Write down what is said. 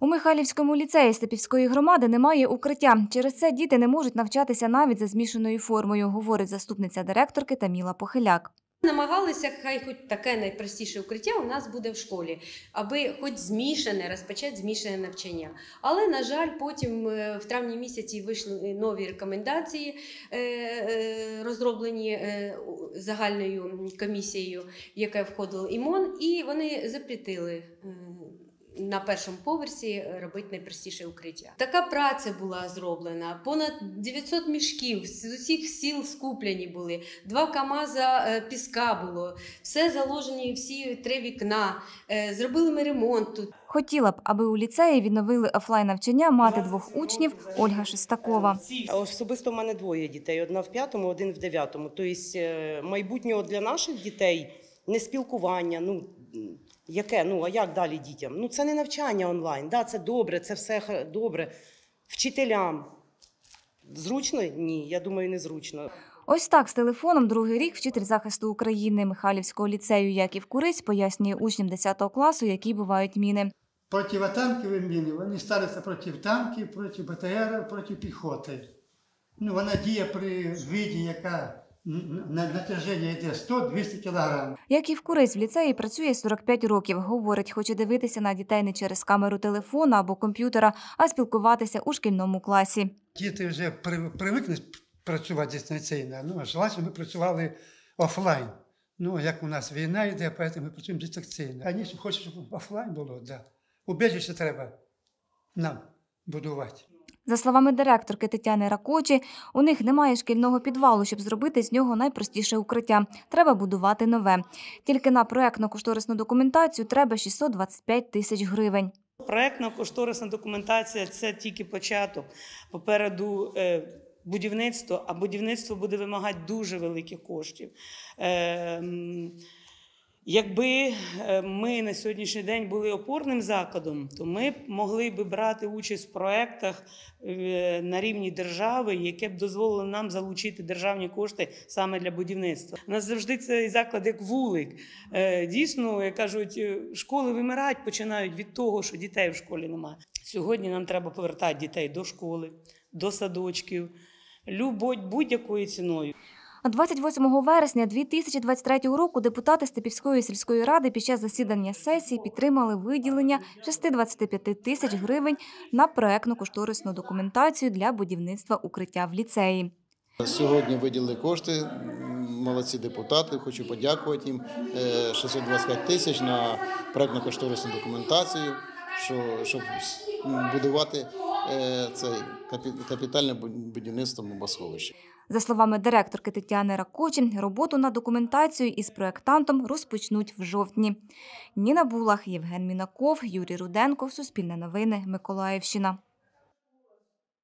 У Михайлівському ліцеї Степівської громади немає укриття. Через це діти не можуть навчатися навіть за змішаною формою, говорить заступниця директорки Таміла Похиляк. Намагалися, хай хоч таке найпростіше укриття у нас буде в школі, аби хоч розпочати змішане навчання. Але, на жаль, потім в травні місяці вийшли нові рекомендації, розроблені загальною комісією, в яку входив ІМОН, і вони запретили на першому поверсі робити найпростіше укриття. Така праця була зроблена, понад 900 мішків з усіх сіл скуплені були, 2 КАМАЗа піска було, все заложені, всі 3 вікна, зробили ми ремонт тут. Хотіла б, аби у ліцеї відновили офлайн-навчання мати 2 учнів Ольга Шестакова. Особисто в мене 2 дітей, одна в 5-му, один в 9-му. Тобто майбутнього для наших дітей не спілкування, яке, а як далі дітям? Це не навчання онлайн, це добре, це все добре. Вчителям зручно? Ні, я думаю, не зручно. Ось так з телефоном другий рік вчитель захисту України Михайлівського ліцею Яків Курись пояснює учням 10 класу, які бувають міни. Противотанкові міни, вони ставляться проти танків, проти БТР, проти піхоти. Вона діє при виді, яка натяження йде 100-200 кг. Яків Курись в ліцеї працює 45 років. Говорить, хоче дивитися на дітей не через камеру телефона або комп'ютера, а спілкуватися у шкільному класі. Діти вже привикли працювати дистанційно, а желательно ми працювали офлайн. Як у нас війна йде, тому ми працюємо дистанційно. А ніж хочуть, щоб офлайн було, убіжище треба нам будувати. За словами директорки Тетяни Ракочі, у них немає шкільного підвалу, щоб зробити з нього найпростіше укриття. Треба будувати нове. Тільки на проєктно-кошторисну документацію треба 625 тисяч гривень. Проєктно-кошторисна документація – це тільки початок. Попереду будівництво, а будівництво буде вимагати дуже великих коштів. Якби ми на сьогоднішній день були опорним закладом, то ми б могли б брати участь в проєктах на рівні держави, яке б дозволило нам залучити державні кошти саме для будівництва. У нас завжди цей заклад як вулик. Дійсно, як кажуть, школи вимирають, починають від того, що дітей в школі немає. Сьогодні нам треба повертати дітей до школи, до садочків, будь-якою ціною. 28 вересня 2023 року депутати Степівської сільської ради під час засідання сесії підтримали виділення 625 тисяч гривень на проєктно-кошторисну документацію для будівництва укриття в ліцеї. Сьогодні виділили кошти, молодці депутати, хочу подякувати їм, 625 тисяч на проєктно-кошторисну документацію, щоб будувати це капітальне будівництво бомбосховища. За словами директорки Тетяни Ракочі, роботу над документацією із проєктантом розпочнуть в жовтні. Ніна Булах, Євген Мінаков, Юрій Руденко, Суспільне новини, Миколаївщина.